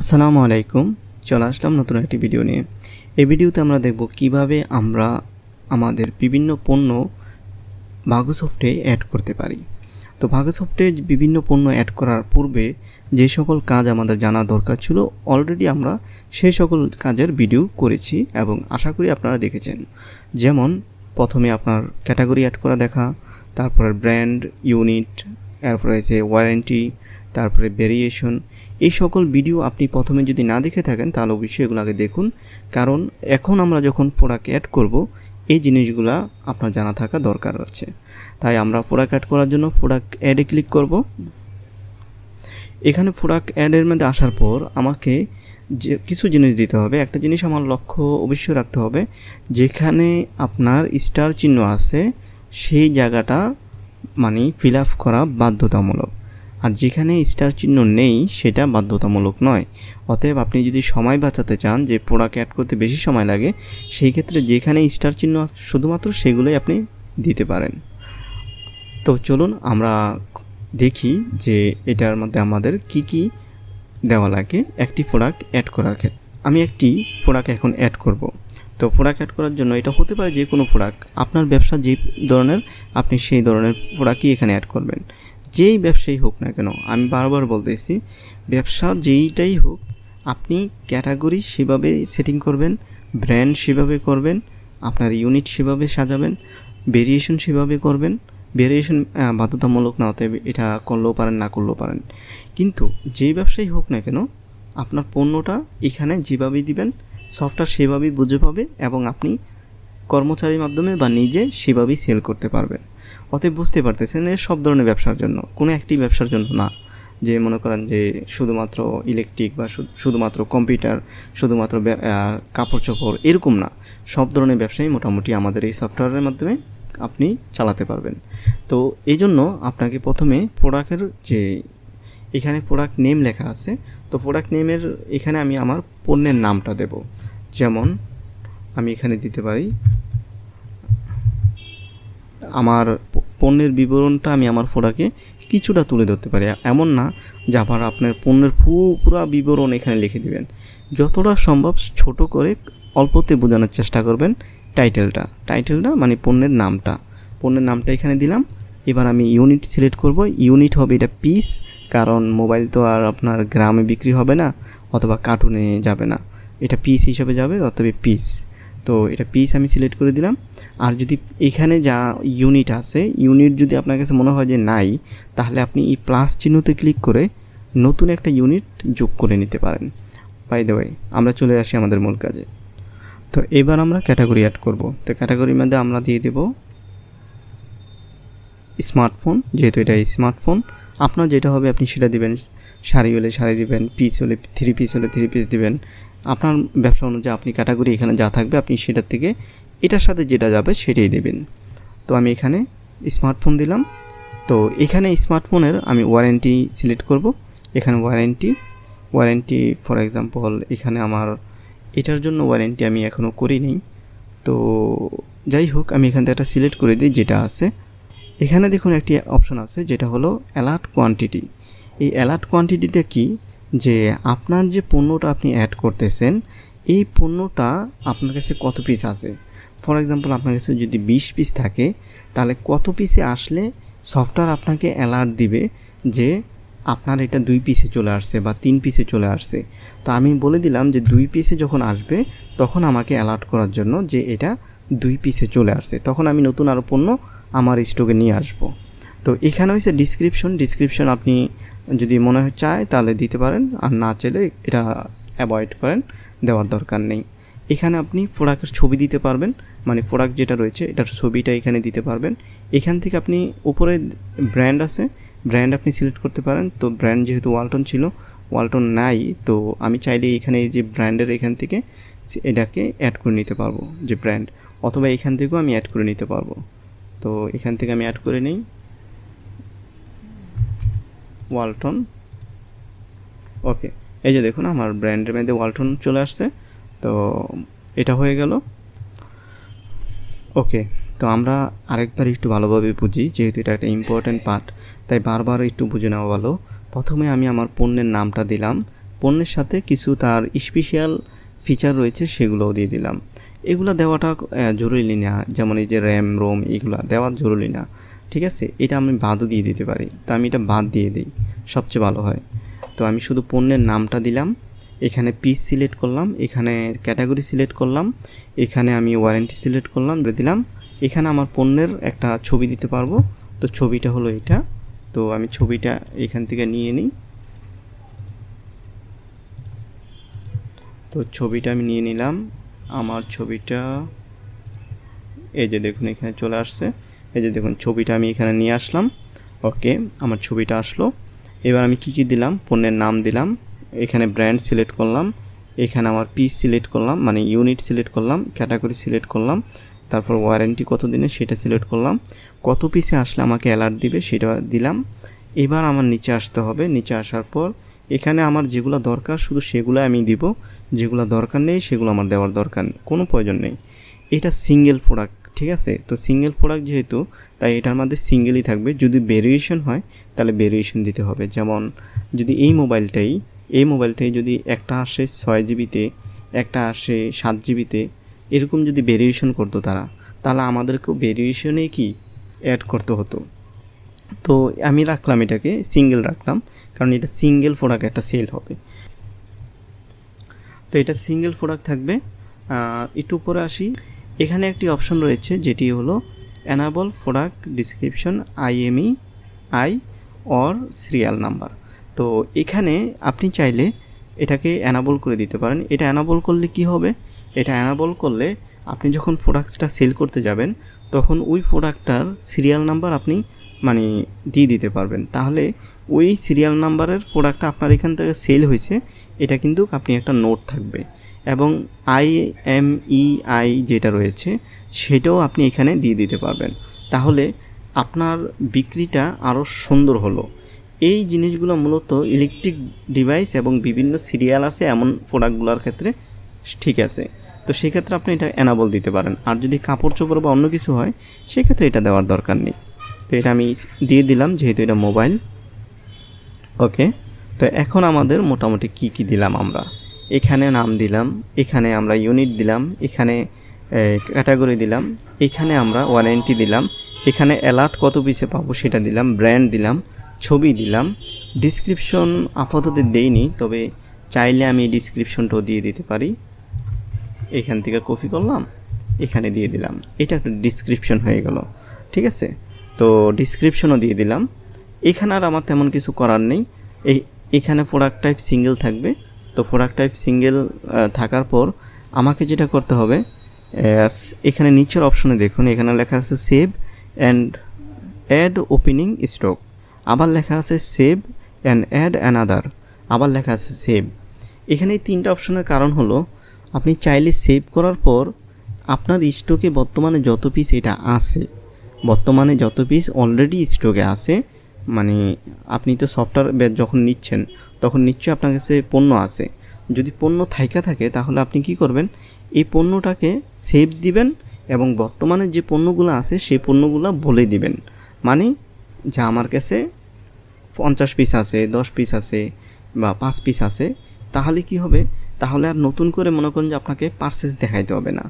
আসসালামু আলাইকুম। চলে আসলাম নতুন একটি ভিডিও নিয়ে। এই ভিডিওতে আমরা দেখব কিভাবে আমরা আমাদের বিভিন্ন পণ্য ভাগ্যসফটে অ্যাড করতে পারি। তো ভাগ্যসফটে বিভিন্ন পণ্য অ্যাড করার পূর্বে যে সকল কাজ আমাদের জানা দরকার ছিল অলরেডি আমরা সেই সকল কাজের ভিডিও করেছি এবং আশা করি আপনারা দেখেছেন। যেমন প্রথমে আপনার ক্যাটাগরি অ্যাড করা দেখা, তারপরে ব্র্যান্ড, ইউনিট, এরপরে আছে ওয়ারেন্টি, তারপরে ভেরিয়েশন। এই সকল ভিডিও আপনি প্রথমে যদি না দেখে থাকেন তাহলে অবশ্যই এগুলো আগে দেখুন, কারণ এখন আমরা যখন প্রোডাক্ট অ্যাড করব এই জিনিসগুলো আপনার জানা থাকা দরকার আছে। তাই আমরা প্রোডাক্ট অ্যাড করার জন্য প্রোডাক্ট অ্যাডে ক্লিক করব। এখানে প্রোডাক্ট অ্যাডের মধ্যে আসার পর আমাকে যে কিছু জিনিস দিতে হবে। একটা জিনিস আমার লক্ষ্য অবশ্যই রাখতে হবে, যেখানে আপনার স্টার চিহ্ন আছে সেই জায়গাটা মানে ফিল আপ করা বাধ্যতামূলক, আর যেখানে স্টার চিহ্ন নেই সেটা বাধ্যতামূলক নয়। অতএব আপনি যদি সময় বাঁচাতে চান, যে প্রোডাক্ট অ্যাড করতে বেশি সময় লাগে, সেই ক্ষেত্রে যেখানে স্টার চিহ্ন শুধুমাত্র সেগুলোই আপনি দিতে পারেন। তো চলুন আমরা দেখি যে এটার মধ্যে আমাদের কি কি দেওয়া লাগে একটি প্রোডাক্ট অ্যাড করার ক্ষেত্রে। আমি একটি প্রোডাক্ট এখন অ্যাড করব। তো প্রোডাক্ট অ্যাড করার জন্য এটা হতে পারে যে কোনো প্রোডাক্ট, আপনার ব্যবসা যে ধরনের আপনি সেই ধরনের প্রোডাক্টই এখানে অ্যাড করবেন। যেই ব্যবসায়ী হোক না কেন, আমি বারবার বলতেছি, ব্যবসা যেইটাই হোক আপনি ক্যাটাগরি সেভাবে সেটিং করবেন, ব্র্যান্ড সেভাবে করবেন, আপনার ইউনিট সেভাবে সাজাবেন, ভেরিয়েশন সেভাবে করবেন। ভেরিয়েশন বাধ্যতামূলক না, অতএব এটা করলেও পারেন না করলেও পারেন, কিন্তু যেই ব্যবসায়ী হোক না কেন আপনার পণ্যটা এখানে যেভাবেই দিবেন সফটওয়্যার সেভাবেই বুঝে পাবে এবং আপনি কর্মচারীর মাধ্যমে বা নিজে সেভাবেই সেল করতে পারবেন। অতএব বুঝতে পারতেছেন এর সব ধরনের ব্যবসার জন্য, কোনো একটি ব্যবসার জন্য না। যে মনে করেন যে শুধুমাত্র ইলেকট্রিক বা শুধুমাত্র কম্পিউটার, শুধুমাত্র কাপড় চোপড়, এরকম না। সব ধরনের ব্যবসায়ী মোটামুটি আমাদের এই সফটওয়্যারের মাধ্যমে আপনি চালাতে পারবেন। তো এই জন্য আপনাকে প্রথমে প্রোডাক্টের যে এখানে প্রোডাক্ট নেম লেখা আছে, তো প্রোডাক্ট নেমের এখানে আমি আমার পণ্যের নামটা দেব। যেমন আমি এখানে দিতে পারি আমার পণ্যের বিবরণটা আমি আমার প্রোডাক্টে কিছুটা তুলে ধরতে পারি। এমন না যে আপনার পণ্যের পুরো বিবরণ এখানে লিখে দিবেন। যতটা সম্ভব ছোট করে অল্পতে বোঝানোর চেষ্টা করবেন। টাইটেলটা মানে পণ্যের নামটা এখানে দিলাম। এবার আমি ইউনিট সিলেক্ট করব। ইউনিট হবে এটা পিস, কারণ মোবাইল তো আর আপনার গ্রামে বিক্রি হবে না অথবা কার্টুনে যাবে না, এটা পিস হিসেবে যাবে, অথবা পিস। তো এটা পিস আমি সিলেক্ট করে দিলাম। আর যদি এখানে যা ইউনিট আছে, ইউনিট যদি আপনার কাছে মনে হয় যে নাই, তাহলে আপনি এই প্লাস চিহ্নতে ক্লিক করে নতুন একটা ইউনিট যোগ করে নিতে পারেন। বাই দ্য ওয়ে, আমরা চলে আসি আমাদের মূল কাজে। তো এবার আমরা ক্যাটাগরি অ্যাড করব। তো ক্যাটাগরির মধ্যে আমরা দিয়ে দেব স্মার্টফোন, যেহেতু এটা স্মার্টফোন। আপনার যেটা হবে আপনি সেটা দিবেন। শাড়ি হলে শাড়ি দিবেন, পিস হলে 3 পিস হলে 3 পিস দিবেন। আপনার ব্যবসা অনুযায়ী আপনি ক্যাটাগরি এখানে যা থাকবে আপনি সেটার থেকে এটার সাথে যেটা যাবে সেটাই দেবেন। তো আমি এখানে স্মার্টফোন দিলাম। তো এখানে স্মার্টফোনের আমি ওয়ারেন্টি সিলেক্ট করব। এখানে ওয়ারেন্টি ফর এক্সাম্পল এখানে আমার এটার জন্য ওয়ারেন্টি আমি এখনও করিনি। তো যাই হোক, আমি এখান থেকে একটা সিলেক্ট করে দিই যেটা আছে। এখানে দেখুন একটি অপশন আছে যেটা হলো অ্যালার্ট কোয়ান্টিটি। এই অ্যালার্ট কোয়ান্টিটিটা কি, যে আপনার যে পণ্যটা আপনি অ্যাড করতেছেন এই পণ্যটা আপনার কাছে কত পিস আছে। ফর এক্সাম্পল আপনার কাছে যদি 20 পিস থাকে, তাহলে কত পিসে আসলে সফটওয়্যার আপনাকে অ্যালার্ট দিবে যে আপনার এটা 2 পিসে চলে আসছে বা 3 পিসে চলে আসছে। তো আমি বলে দিলাম যে 2 পিসে যখন আসবে তখন আমাকে অ্যালার্ট করার জন্য যে এটা 2 পিসে চলে আসছে, তখন আমি নতুন আরও পণ্য আমার স্টকে নিয়ে আসব। তো এখানে হচ্ছে ডিসক্রিপশন আপনি যদি মনে হয় চায় তাহলে দিতে পারেন, আর না চাইলে এটা অ্যাভয়েড করেন, দেওয়ার দরকার নেই। এখানে আপনি প্রোডাক্টের ছবি দিতে পারবেন, মানে প্রোডাক্ট যেটা রয়েছে এটার ছবিটা এখানে দিতে পারবেন। এখান থেকে আপনি উপরে ব্র্যান্ড আছে, ব্র্যান্ড আপনি সিলেক্ট করতে পারেন। তো ব্র্যান্ড যেহেতু ওয়ালটন ছিল, ওয়ালটন নাই, তো আমি চাইলে এখানে এই যে ব্র্যান্ডের এখান থেকে এটাকে অ্যাড করে নিতে পারবো যে ব্র্যান্ড, অথবা এখান থেকেও আমি অ্যাড করে নিতে পারবো। তো এখান থেকে আমি অ্যাড করে নিই ওয়ালটন। ওকে, এই যে দেখুন আমার ব্র্যান্ডের মধ্যে ওয়ালটন চলে আসছে। তো এটা হয়ে গেল। ওকে, তো আমরা আরেকবার একটু ভালোভাবে বুঝি, যেহেতু এটা একটা ইম্পর্ট্যান্ট পার্ট, তাই বারবার একটু বুঝে নেওয়া ভালো। প্রথমে আমি আমার পণ্যের নামটা দিলাম, পণ্যের সাথে কিছু তার স্পেশাল ফিচার রয়েছে সেগুলোও দিয়ে দিলাম। এগুলো দেওয়াটা জরুরি না, যেমন এই যে র্যাম রোম এগুলো দেওয়া জরুরি না, ঠিক আছে। এটা আমি বাদও দিয়ে দিতে পারি, তো আমি এটা বাদ দিয়ে দিই, সবচেয়ে ভালো হয়। তো আমি শুধু পণ্যের নামটা দিলাম, এখানে পিস সিলেক্ট করলাম, এখানে ক্যাটাগরি সিলেক্ট করলাম, এখানে আমি ওয়ারেন্টি সিলেক্ট করলাম, দিলাম। এখানে আমার পণ্যের একটা ছবি দিতে পারবো, তো ছবিটা হলো এটা। তো আমি ছবিটা এখান থেকে নিয়ে নিই। তো ছবিটা আমি নিয়ে নিলাম, আমার ছবিটা এই যে দেখুন এখানে চলে আসছে। এই যে দেখুন ছবিটা আমি এখানে নিয়ে আসলাম। ওকে, আমার ছবিটা আসলো। এবার আমি কি দিলাম, পণ্যের নাম দিলাম, এখানে ব্র্যান্ড সিলেক্ট করলাম, এখানে আমার পিস সিলেক্ট করলাম, মানে ইউনিট সিলেক্ট করলাম, ক্যাটাগরি সিলেক্ট করলাম, তারপর ওয়ারেন্টি কত দিনে সেটা সিলেক্ট করলাম, কত পিসে আসলে আমাকে অ্যালার্ট দিবে সেটা দিলাম। এবার আমার নিচে আসতে হবে। নিচে আসার পর এখানে আমার যেগুলো দরকার শুধু সেগুলো আমি দিব, যেগুলো দরকার নেই সেগুলো আমার দেওয়ার দরকার কোনো প্রয়োজন নেই। এটা সিঙ্গেল প্রোডাক্ট, ঠিক আছে। তো সিঙ্গেল প্রোডাক্ট যেহেতু, তাই এটার মধ্যে সিঙ্গেলই থাকবে। যদি ভেরিয়েশন হয় তাহলে ভেরিয়েশন দিতে হবে। যেমন যদি এই মোবাইলটাই যদি একটা আসে 6 জিবিতে, একটা আসে 7 জিবিতে, এরকম যদি ভেরিয়েশন করতো তারা, তাহলে আমাদেরকেও ভেরিয়েশনে কি অ্যাড করতে হতো। তো আমি রাখলাম এটাকে সিঙ্গেল রাখলাম, কারণ এটা সিঙ্গেল প্রোডাক্ট একটা সেল হবে। তো এটা সিঙ্গেল প্রোডাক্ট থাকবে। একটু উপরে আসি, এখানে একটি অপশন রয়েছে যেটি হলো enable product description IMEI or serial number. তো এখানে আপনি চাইলে এটাকে এনাবল করে দিতে পারেন। এটা এনাবল করলে কি হবে, এটা এনাবল করলে আপনি যখন প্রোডাক্টসটা সেল করতে যাবেন তখন ওই প্রোডাক্টটার সিরিয়াল নাম্বার আপনি মানে দিয়ে দিতে পারবেন। তাহলে ওই সিরিয়াল নাম্বারের প্রোডাক্টটা আপনার এখান থেকে সেল হয়েছে এটা কিন্তু আপনি একটা নোট থাকবে, এবং IMEI যেটা রয়েছে সেটাও আপনি এখানে দিয়ে দিতে পারবেন। তাহলে আপনার বিক্রিটা আরও সুন্দর হলো। এই জিনিসগুলো মূলত ইলেকট্রিক ডিভাইস এবং বিভিন্ন সিরিয়াল আছে এমন প্রোডাক্টগুলোর ক্ষেত্রে ঠিক আছে। তো সেক্ষেত্রে আপনি এটা এনাবল দিতে পারেন। আর যদি কাপড় চোপড় বা অন্য কিছু হয় সেক্ষেত্রে এটা দেওয়ার দরকার নেই। তো এটা আমি দিয়ে দিলাম যেহেতু এটা মোবাইল। ওকে, তো এখন আমাদের মোটামুটি কি দিলাম আমরা, এখানে নাম দিলাম, এখানে আমরা ইউনিট দিলাম, এখানে ক্যাটাগরি দিলাম, এখানে আমরা ওয়ারেন্টি দিলাম, এখানে অ্যালার্ট কত পিসে পাবো সেটা দিলাম, ব্র্যান্ড দিলাম, ছবি দিলাম। ডিসক্রিপশন আপাতত দেইনি, তবে চাইলে আমি ডিসক্রিপশনটাও দিয়ে দিতে পারি। এখান থেকে কপি করলাম, এখানে দিয়ে দিলাম, এটা একটা ডিসক্রিপশন হয়ে গেল, ঠিক আছে। তো ডিসক্রিপশনও দিয়ে দিলাম। এখানে আর আমার তেমন কিছু করার নেই। এখানে প্রোডাক্ট টাইপ সিঙ্গেল থাকবে। তো প্রোডাক্ট টাইপ সিঙ্গেল থাকার পর আমাকে যেটা করতে হবে, এখানে নিচের অপশনে দেখুন এখানে লেখা আছে save and add opening stock, আবার লেখা আছে সেভ অ্যান্ড অ্যাড অ্যানাদার, আবার লেখা আছে সেভ। এখানে এই তিনটা অপশনের কারণ হলো আপনি চাইলে সেভ করার পর আপনার স্টকে বর্তমানে যত পিস এটা আছে, বর্তমানে যত পিস অলরেডি স্টকে আছে, মানে আপনি তো সফটওয়্যার যখন নিচ্ছেন তখন নিশ্চয়ই আপনার কাছে পণ্য আছে। যদি পণ্য থাইকা থাকে তাহলে আপনি কি করবেন, এই পণ্যটাকে সেভ দিবেন এবং বর্তমানে যে পণ্যগুলো আছে সেই পণ্যগুলো বলে দিবেন। মানে যা আমার কাছে 50 পিস আছে, 10 পিস আছে বা 5 পিস আছে, তাহলে কি হবে, তাহলে আর নতুন করে মনে করেন যে আপনাকে পারচেজ দেখাইতে হবে না।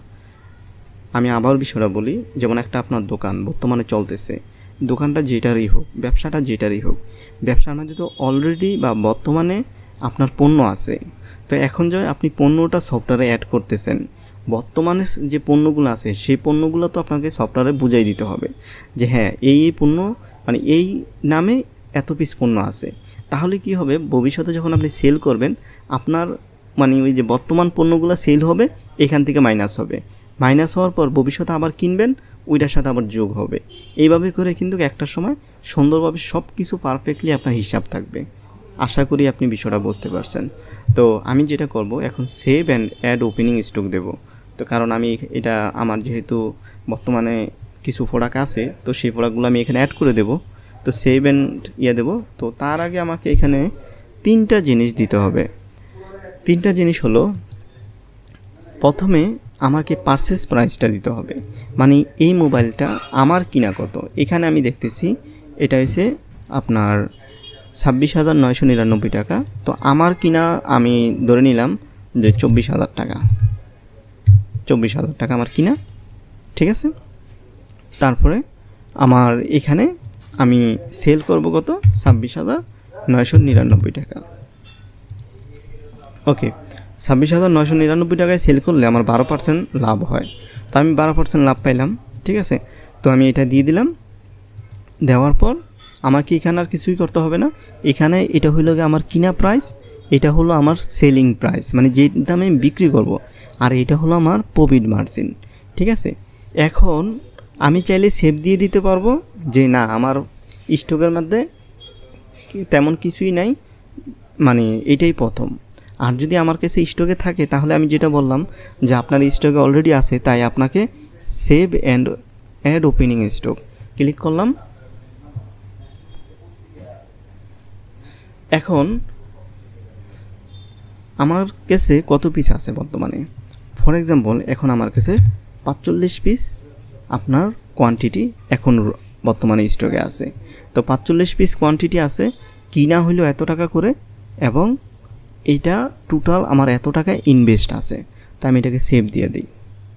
আমি আবার বিষয়টা বলি, যেমন একটা আপনার দোকান বর্তমানে চলতেছে, দোকানটা যেটারই হোক, ব্যবসাটা যেটারই হোক, ব্যবসার মধ্যে তো অলরেডি বা বর্তমানে আপনার পণ্য আছে। তো এখন যে আপনি পণ্যটা সফটওয়্যারে অ্যাড করতেছেন, বর্তমানে যে পণ্যগুলো আছে সেই পণ্যগুলো তো আপনাকে সফটওয়্যারে বুঝাই দিতে হবে যে হ্যাঁ এই পণ্য মানে এই নামে এত পিস পণ্য আছে। তাহলে কি হবে, ভবিষ্যতে যখন আপনি সেল করবেন আপনার মানে ওই যে বর্তমান পণ্যগুলো সেল হবে, এখান থেকে মাইনাস হবে, মাইনাস হওয়ার পর ভবিষ্যতে আবার কিনবেন, ওইটার সাথে আবার যোগ হবে। এইভাবে করে কিন্তু একটা সময় সুন্দরভাবে সব কিছু পারফেক্টলি আপনার হিসাব থাকবে। আশা করি আপনি বিষয়টা বুঝতে পারছেন। তো আমি যেটা করব এখন save and add opening stock দেব। তো কারণ আমি এটা আমার যেহেতু বর্তমানে কিছু প্রোডাক্ট আছে, তো সেই প্রোডাক্টগুলো আমি এখানে অ্যাড করে দেব। তো সেভ অ্যান্ড দেব। তো তার আগে আমাকে এখানে 3টা জিনিস দিতে হবে। 3টা জিনিস হলো, প্রথমে আমাকে পারচেজ প্রাইসটা দিতে হবে, মানে এই মোবাইলটা আমার কিনা কত। এখানে আমি দেখতেছি এটা হচ্ছে আপনার 26,999 টাকা। তো আমার কিনা আমি ধরে নিলাম যে 24,000 টাকা, 24,000 টাকা আমার কিনা, ঠিক আছে। তারপরে আমার এখানে আমি সেল করব কত, 26,999 টাকা। ওকে, 26,999 টাকায় সেল করলে আমার 12% লাভ হয়। তো আমি 12% লাভ পাইলাম, ঠিক আছে। তো আমি এটা দিয়ে দিলাম। দেওয়ার পর আমাকে এখানে আর কিছুই করতে হবে না। এখানে এটা হলো আমার কিনা প্রাইস, এটা হলো আমার সেলিং প্রাইস, মানে যে দামে আমি বিক্রি করব, আর এটা হলো আমার প্রফিট মার্জিন, ঠিক আছে। এখন আমি চাইলে সেভ দিয়ে দিতে পারবো যে না আমার স্টকের মধ্যে তেমন কিছুই নাই, মানে এটাই প্রথম। আর যদি আমার কাছে স্টকে থাকে তাহলে আমি যেটা বললাম যে আপনার স্টকে অলরেডি আছে, তাই আপনাকে save and add opening stock click করলাম। এখন আমার কাছে কত পিস আছে বর্তমানে, ফর এক্সাম্পল এখন আমার কাছে 45 পিস আপনার কোয়ান্টিটি এখন বর্তমানে স্টকে আছে। তো 45 পিস কোয়ান্টিটি আছে, কিনা হইলো এত টাকা করে, এবং এইটা টোটাল আমার এত টাকা ইনভেস্ট আছে। তো আমি এটাকে সেভ দিয়ে দিই।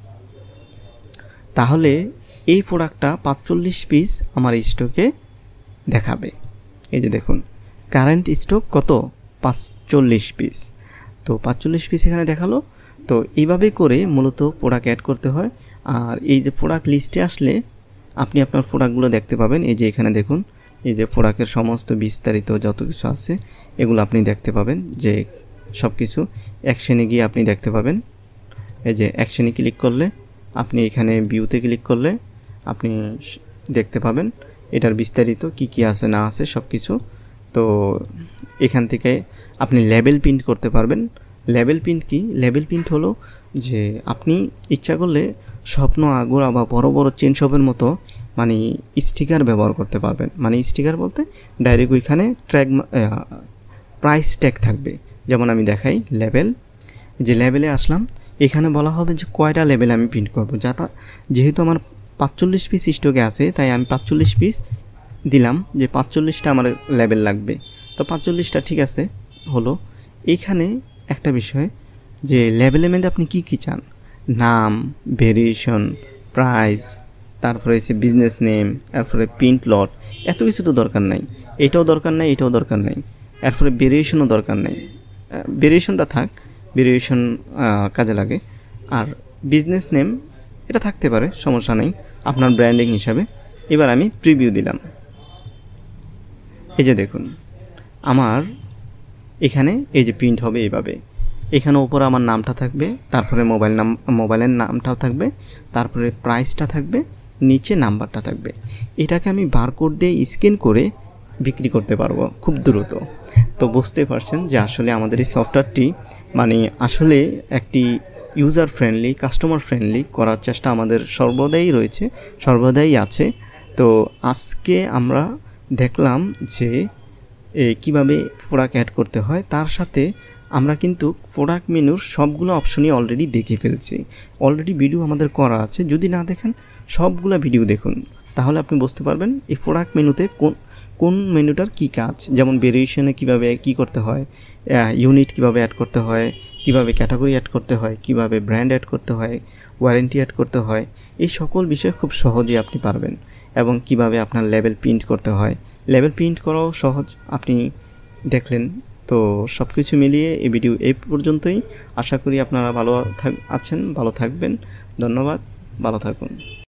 তাহলে এই প্রোডাক্টটা 45 পিস আমার স্টকে দেখাবে। এই যে দেখুন কারেন্ট স্টক কত, 45 পিস। তো 45 পিস এখানে দেখালো। তো এইভাবে করে মূলত প্রোডাক্ট অ্যাড করতে হয়। আর এই যে প্রোডাক্ট লিস্টে আসলে আপনি আপনার প্রোডাক্টগুলো দেখতে পাবেন। এই যে এখানে দেখুন, এই যে প্রোডাক্টের সমস্ত বিস্তারিত যত কিছু আছে এগুলো আপনি দেখতে পাবেন, যে সব কিছু অ্যাকশনে গিয়ে আপনি দেখতে পাবেন। এই যে অ্যাকশনে ক্লিক করলে আপনি এখানে ভিউতে ক্লিক করলে আপনি দেখতে পাবেন এটার বিস্তারিত কি কি আছে না আছে সব কিছু। তো এখান থেকে আপনি লেবেল প্রিন্ট করতে পারবেন। লেবেল প্রিন্ট কি, লেবেল প্রিন্ট হলো যে আপনি ইচ্ছা করলে স্বপ্ন আগোড়া বা বড় বড় চেন শপের মতো মানে স্টিকার ব্যবহার করতে পারবেন। মানে স্টিকার বলতে ডাইরেক্ট ওইখানে প্রাইস ট্যাগ থাকবে। যেমন আমি দেখাই লেবেল, যে লেবেলে আসলাম, এখানে বলা হবে যে কয়টা লেবেল আমি প্রিন্ট করব। যেহেতু আমার 45 পিস স্টকে আছে তাই আমি 45 পিস দিলাম, যে 45টা আমার লেবেল লাগবে। তো 45টা ঠিক আছে হলো। এইখানে একটা বিষয় যে লেবেলের মধ্যে আপনি কি কি চান, নাম, ভেরিয়েশন, প্রাইস, তারপরে হচ্ছে বিজনেস নেম, তারপরে প্রিন্ট লট, এত কিছু তো দরকার নাই। এটাও দরকার নাই, এটাও দরকার নাই, এরপরে ভেরিয়েশনও দরকার নাই। ভেরিয়েশনটা থাক, ভেরিয়েশন কাজে লাগে। আর বিজনেস নেম এটা থাকতে পারে, সমস্যা নেই আপনার ব্র্যান্ডিং হিসাবে। এবার আমি প্রিভিউ দিলাম। এই যে দেখুন আমার এখানে এই যে প্রিন্ট হবে এইভাবে। এখানে উপরে আমার নামটা থাকবে, তারপরে মোবাইলের নামটাও থাকবে, তারপরে প্রাইসটা থাকবে, নিচে নাম্বারটা থাকবে। এটাকে আমি বারকোড দিয়ে স্ক্যান করে বিক্রি করতে পারবো খুব দ্রুত। তো বুঝতে পারছেন যে আসলে আমাদের এই সফটওয়্যারটি মানে আসলে একটি ইউজার ফ্রেন্ডলি, কাস্টমার ফ্রেন্ডলি করার চেষ্টা আমাদের সর্বদাই আছে। তো আজকে আমরা দেখলাম যে কিভাবে প্রোডাক্ট অ্যাড করতে হয়, তার সাথে আমরা কিন্তু প্রোডাক্ট মেনুর সবগুলো অপশনই অলরেডি দেখে ফেলছি। অলরেডি ভিডিও আমাদের করা আছে, যদি না দেখেন সবগুলো ভিডিও দেখুন, তাহলে আপনি বুঝতে পারবেন এই প্রোডাক্ট মেনুতে কোন মেনুটার কী কাজ। যেমন ভেরিয়েশনে কীভাবে কী করতে হয়, ইউনিট কীভাবে অ্যাড করতে হয়, কীভাবে ক্যাটাগরি অ্যাড করতে হয়, কীভাবে ব্র্যান্ড অ্যাড করতে হয়, ওয়ারেন্টি অ্যাড করতে হয়, এই সকল বিষয় খুব সহজেই আপনি পারবেন। এবং কিভাবে আপনার লেবেল প্রিন্ট করতে হয়, লেবেল প্রিন্ট করাও সহজ, আপনি দেখলেন। তো সব কিছু মিলিয়ে এই ভিডিও এই পর্যন্তই। আশা করি আপনারা ভালো আছেন, ভালো থাকবেন। ধন্যবাদ, ভালো থাকুন।